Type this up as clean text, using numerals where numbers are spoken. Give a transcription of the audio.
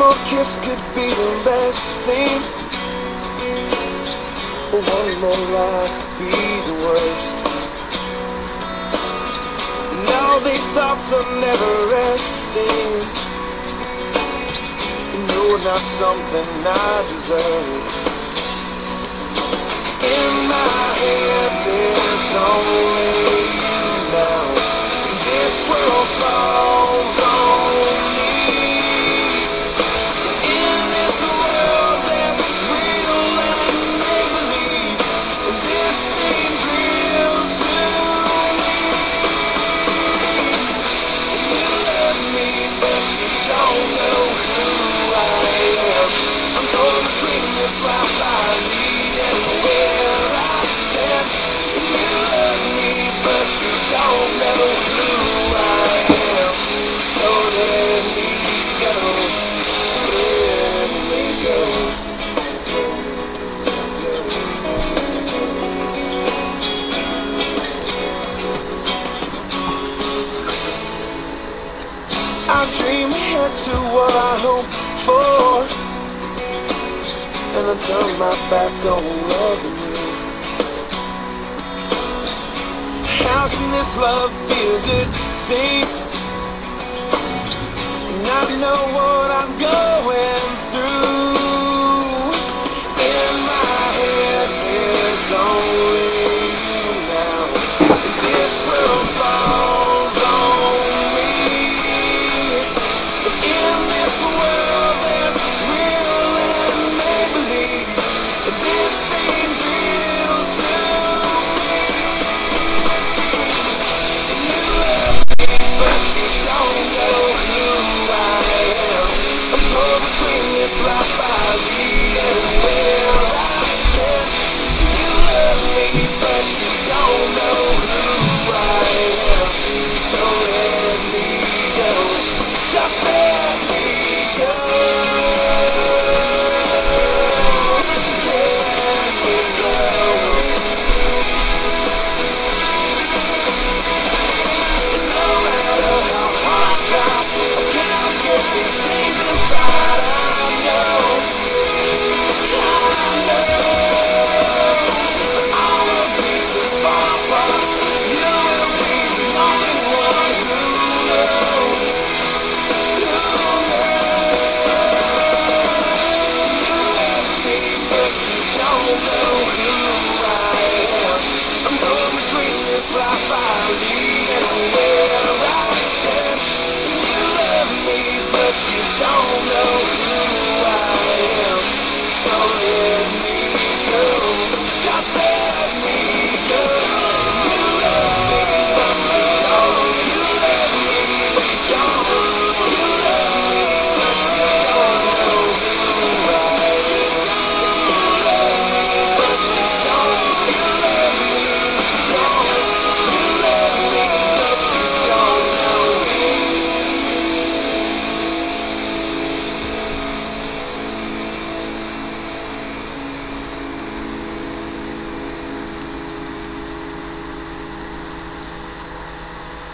more kiss could be the best thing. One more lie could be the worst. Now these thoughts are never resting. No, not something I deserve. In my head there's only you now. This world falls on me. In this world there's real and make-believe, and this seems real to me. You love me, but you don't know who I am. I'm torn between this life I lead and where I stand. You love me, but you don't know who I am. So let me go, let me go. I dream ahead to what I hope for, and I turn my back on loving you. How can this love be a good thing? And I know what I'm going